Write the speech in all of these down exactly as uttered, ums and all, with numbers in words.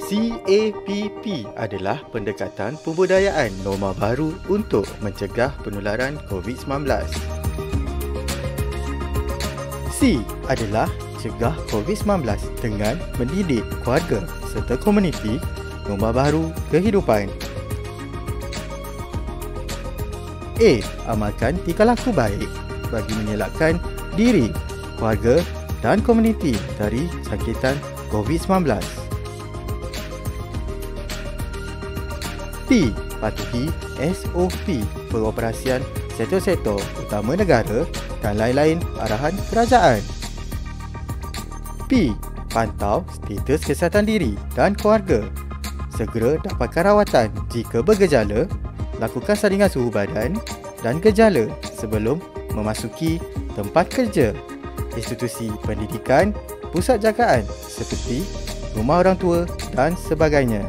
𝐂app adalah pendekatan pembudayaan norma baru untuk mencegah penularan covid sembilan belas. C adalah cegah covid sembilan belas dengan mendidik keluarga serta komuniti norma baru kehidupan. A. Amalkan tingkah laku baik bagi mengelakkan diri, keluarga dan komuniti dari jangkitan covid sembilan belas. P. Patuhi S O P pengoperasian sektor-sektor utama negara dan lain-lain arahan kerajaan. P. Pantau status kesihatan diri dan keluarga. Segera dapatkan rawatan jika bergejala, lakukan saringan suhu badan dan gejala sebelum memasuki tempat kerja, institusi pendidikan, pusat jagaan seperti rumah orang tua dan sebagainya.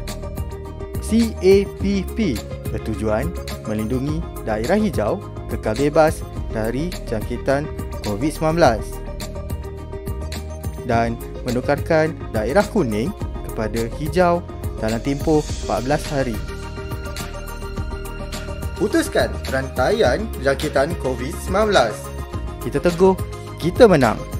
𝐂app bertujuan melindungi daerah hijau kekal bebas dari jangkitan covid sembilan belas dan menukarkan daerah kuning kepada hijau dalam tempoh empat belas hari. Putuskan rantaian jangkitan covid sembilan belas. Kita teguh, kita menang.